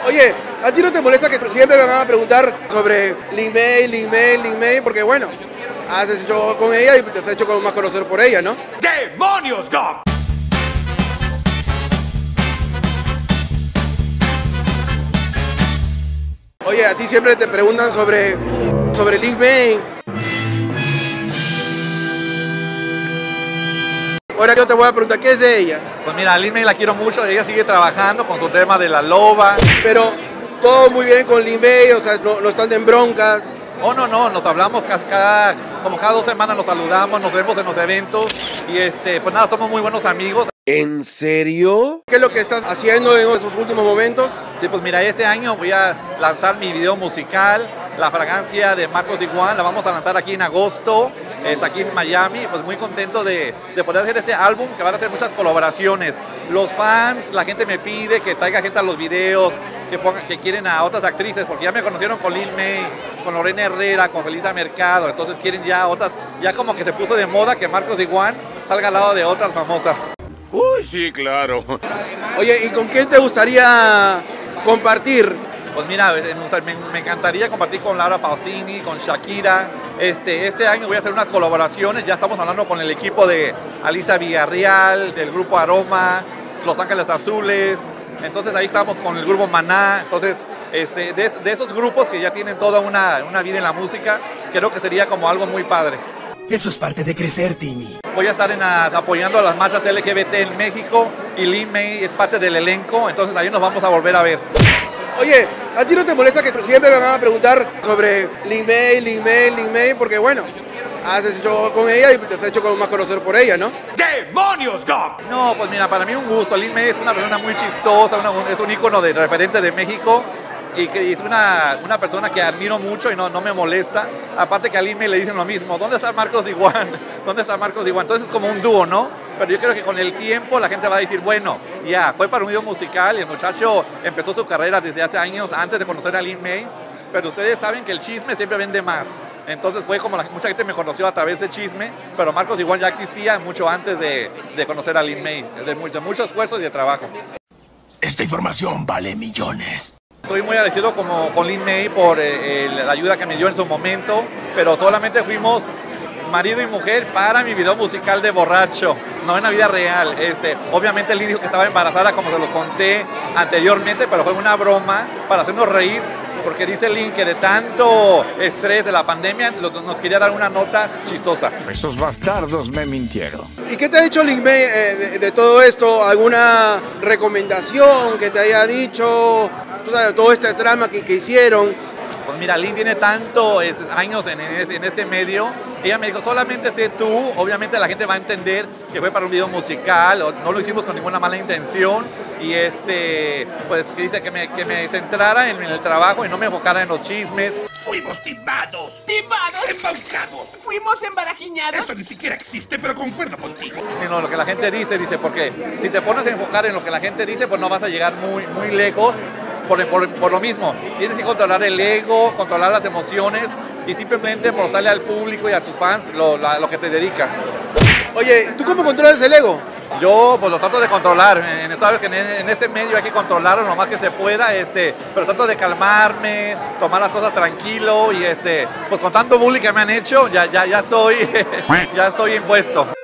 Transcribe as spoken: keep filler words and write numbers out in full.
Oye, ¿a ti no te molesta que siempre me van a preguntar sobre Lin May, Lin May, Lin May? Porque bueno, has hecho con ella y te has hecho más conocer por ella, ¿no? ¡Demonios, Gop! Oye, a ti siempre te preguntan sobre, sobre Lin May. Ahora yo te voy a preguntar, ¿qué es de ella? Pues mira, a Lin May la quiero mucho, ella sigue trabajando con su tema de la loba. Pero todo muy bien con Lin May, o sea, no, no están en broncas. Oh, no, no, nos hablamos cada, cada, como cada dos semanas nos saludamos, nos vemos en los eventos y este, pues nada, somos muy buenos amigos. ¿En serio? ¿Qué es lo que estás haciendo en estos últimos momentos? Sí, pues mira, este año voy a lanzar mi video musical, La Fragancia de Marcos Iguan, la vamos a lanzar aquí en agosto, está aquí en Miami, pues muy contento de, de poder hacer este álbum, que van a hacer muchas colaboraciones. Los fans, la gente me pide que traiga gente a los videos, que, ponga, que quieren a otras actrices, porque ya me conocieron con Lin May, con Lorena Herrera, con Felisa Mercado, entonces quieren ya otras, ya como que se puso de moda que Marcos Iguan salga al lado de otras famosas. Uy, sí, claro. Oye, ¿y con quién te gustaría compartir? Pues mira, me, me encantaría compartir con Laura Pausini, con Shakira. Este, este año voy a hacer unas colaboraciones, ya estamos hablando con el equipo de Alicia Villarreal, del grupo Aroma, Los Ángeles Azules. Entonces ahí estamos con el grupo Maná. Entonces, este, de, de esos grupos que ya tienen toda una, una vida en la música, creo que sería como algo muy padre. Eso es parte de crecer, Timmy. Voy a estar en a, apoyando a las marchas L G B T en México y Lin May es parte del elenco, entonces ahí nos vamos a volver a ver. Oye, ¿a ti no te molesta que siempre me van a preguntar sobre Lin May, Lin May, Lin May? Porque bueno, has hecho con ella y te has hecho más conocer por ella, ¿no? ¡Demonios, Gop! No, pues mira, para mí un gusto. Lin May es una persona muy chistosa, una, es un ícono de referente de México. Y que es una, una persona que admiro mucho y no, no me molesta. Aparte que a Lin May le dicen lo mismo, ¿dónde está Marcos Iguan? ¿Dónde está Marcos Iguan? Entonces es como un dúo, ¿no? Pero yo creo que con el tiempo la gente va a decir, bueno, ya, fue para un video musical y el muchacho empezó su carrera desde hace años antes de conocer a Lin May. Pero ustedes saben que el chisme siempre vende más. Entonces fue como la, mucha gente me conoció a través de chisme, pero Marcos Iguan ya existía mucho antes de, de conocer a Lin May, de, de mucho esfuerzo y de trabajo. Esta información vale millones. Estoy muy agradecido como con Lin May por eh, la ayuda que me dio en su momento, pero solamente fuimos marido y mujer para mi video musical de Borracho, no en la vida real. Este, obviamente Lin dijo que estaba embarazada, como se lo conté anteriormente, pero fue una broma para hacernos reír, porque dice Lin que de tanto estrés de la pandemia nos quería dar una nota chistosa. Esos bastardos me mintieron. ¿Y qué te ha dicho Lin May eh, de, de todo esto? ¿Alguna recomendación que te haya dicho? Tú sabes, todo este trama que, que hicieron. Pues mira, Lin tiene tantos años en, en este medio. Ella me dijo, solamente sé tú. Obviamente la gente va a entender que fue para un video musical. No lo hicimos con ninguna mala intención. Y este, pues que dice que me, que me centrara en, en el trabajo y no me enfocara en los chismes. Fuimos timados. ¿Timados? Embaucados. Fuimos embarajiñados. Eso ni siquiera existe, pero concuerdo contigo. Y no, lo que la gente dice, dice, porque si te pones a enfocar en lo que la gente dice, pues no vas a llegar muy, muy lejos. Por, por, por lo mismo, tienes que controlar el ego, controlar las emociones y simplemente mostrarle al público y a tus fans lo, la, lo que te dedicas. Oye, ¿tú cómo controlas el ego? Yo pues lo trato de controlar, en, sabes que en, en este medio hay que controlarlo lo más que se pueda, este, pero trato de calmarme, tomar las cosas tranquilo y este, pues con tanto bullying que me han hecho, ya, ya, ya estoy, ya estoy impuesto.